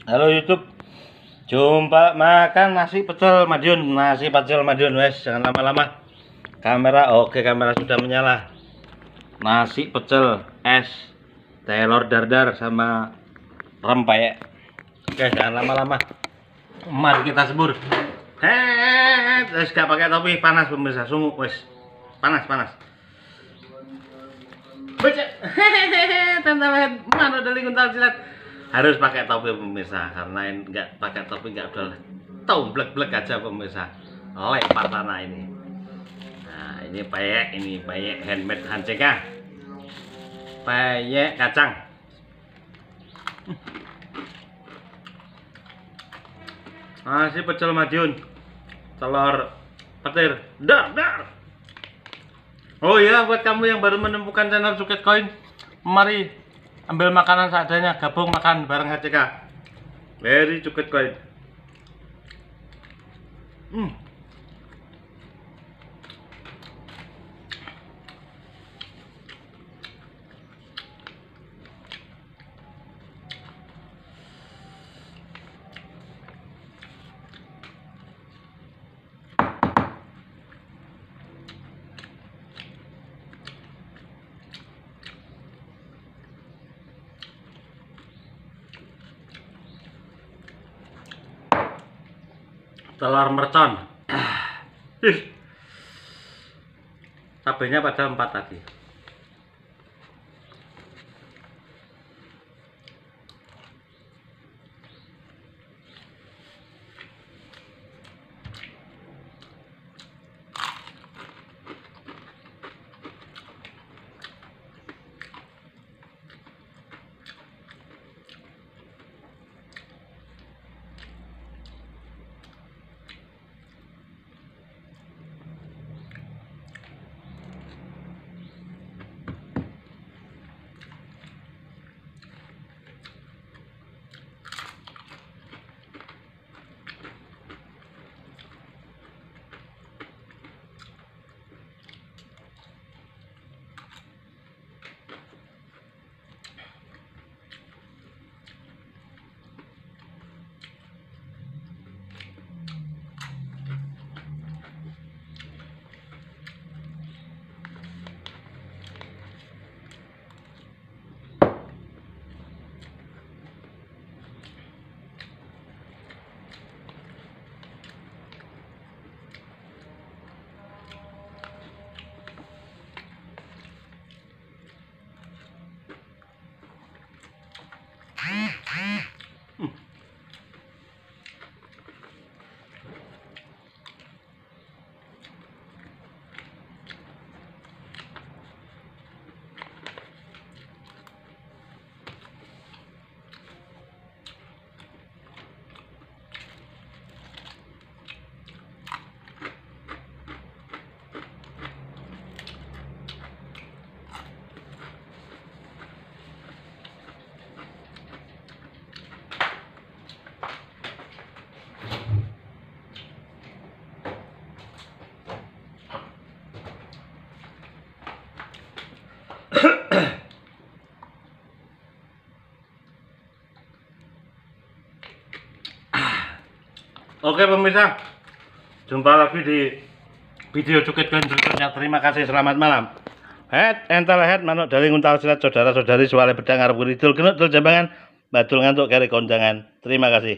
Halo YouTube, jumpa makan nasi pecel Madiun wes, jangan lama-lama. Kamera sudah menyala. Nasi pecel es, telur dadar sama rempeyek. Oke, jangan lama-lama. Mari kita sebur. Wes gak pakai topi, panas pemirsa, sungguh wes. Panas. Becek. Tantangan mana dari kuntal silat. Harus pakai topi pemirsa, karena nggak pakai topi nggak udah blek aja pemirsa, lempar tanah ini. Nah ini peyek handmade hancega, peyek kacang. Nasi pecel Madiun, telur petir, dar. Oh iya, buat kamu yang baru menemukan channel Cuket Koin, mari ambil makanan seadanya, gabung makan bareng HCK. Very Cuket Koin. Telur mercon. Cabenya pada 4 tadi. Oke pemirsa, jumpa lagi di video Cuket Koin berikutnya. Terima kasih, selamat malam. Head manuk daling untal silat, saudara-saudari suwale bedang arep kidul genut dul jambangan badul ngantuk kari kondangan. Terima kasih.